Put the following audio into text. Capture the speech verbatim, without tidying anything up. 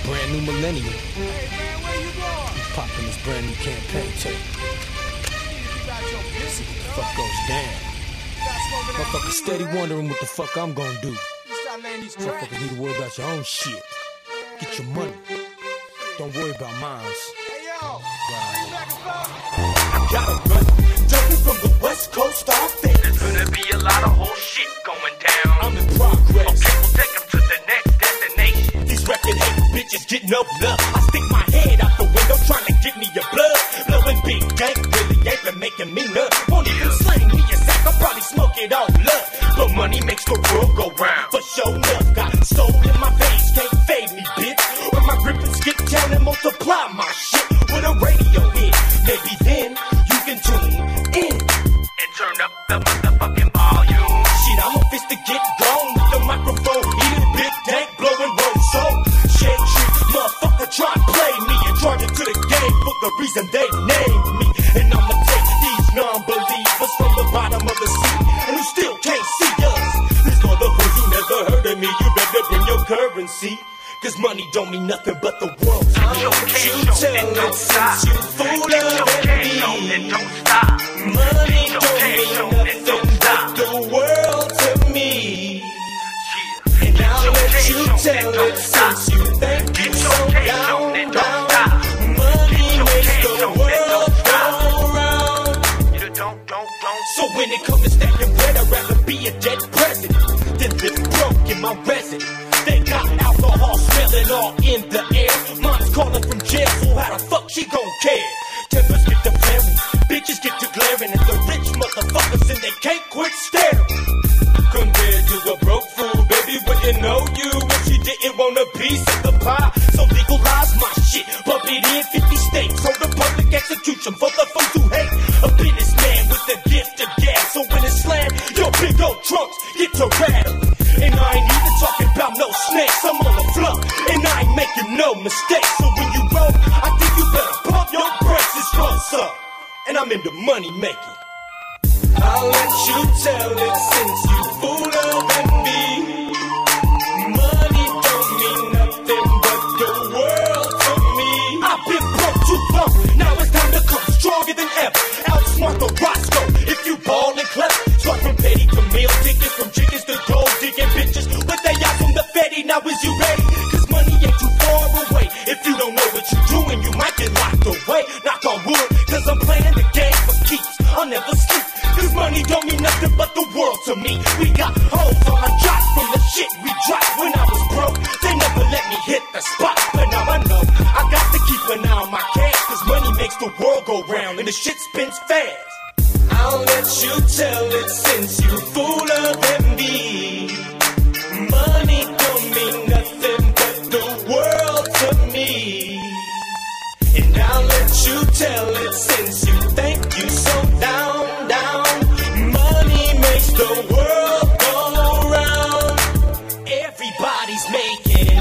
brand new millennium. Hey man, where you going? I'm popping this brand new campaign tape. You got your busy, What the fuck goes down? Motherfucker steady wondering what the fuck I'm gonna do. You start laying these tracks. Motherfucker need to worry about your own shit. Get your money. Don't worry about mine. Hey yo, you back and forth? Gotta run, jumping from the west coast all day. There's gonna be a lot of whole shit going down. I'm in progress. Okay, we'll take them to the next destination. These record hating bitches getting up love. I stick my head out the window trying to get me your blood. Blowing big gang really ain't been making me none. Won't even sling me a sack, I'll probably smoke it all up. But money makes the world go round. For sure enough, got soul in my veins, can't fade me, bitch. When my grip and skip down and multiply my shit with a radio hit. Maybe then you can tune in And turn up the motherfucking volume. Shit, I'm a fist to get gone with the microphone. Eating big tank, blowing roll so shit trick, motherfucker try and play me and charge it to the game for the reason they named me. And I'ma take these non-believers from the bottom of the sea and who still can't see us. This motherfucker who never heard of me, you better bring your currency. Cause money don't mean nothing but the world to me. Your You cash tell and it don't stop. since you fool Get your of cash on me. and don't stop. Money Get your don't cash mean on and nothing don't but stop. the world to me. Yeah. And Get I'll your let cash you on tell and don't it stop. since you think Get you your so cash down, on and don't down. stop. Money Get your makes cash the on and world don't go stop. round. You don't, don't, don't. So when it comes to stacking bread, I'd rather be a dead president than live broke in my residence. They got alcohol smelling all in the air. Mom's calling from jail, so how the fuck she gon' care? Tempers get to flaring, bitches get to glaring at the rich motherfuckers and they can't quit staring. Compared to a broke fool, baby, wouldn't know you if she didn't want a piece of the pie. So legalize my shit, bump it in fifty states. Hold a public execution for the folks who hate. A businessman with the gift of gas. So when it's slammed, your big old trunks get to rattling. And I ain't even talking about no snakes. I'm on the floor, and I ain't making no mistakes. So when you roll, I think you better pump your brakes. It's what's up, and I'm into money making. I'll let you tell it since you fooler than me. Money don't mean nothing but the world to me. I've been broke too long, now it's time to come stronger than ever. Outsmart the Roscoe, if you ball and clever. Start from petty to meal tickets, from chickens to gold digging bitches. With they out from the Fetty, now is you ready? Cause money ain't too far away. If you don't know what you're doing, you might get locked away. Knock on wood, cause I'm playing the game for keeps. I'll never sleep, cause money don't mean nothing but the world to me. We got hoes on our jocks from the shit we dropped when I was broke. They never let me hit the spot, but now I know I got to keep an eye on my cash. Cause money makes the world go round and the shit spins fast. I'll let you tell it since you fooler than me. Money don't mean nothing but the world to me. And I'll let you tell it since you think you so down, down. Money makes the world go round. Everybody's making it.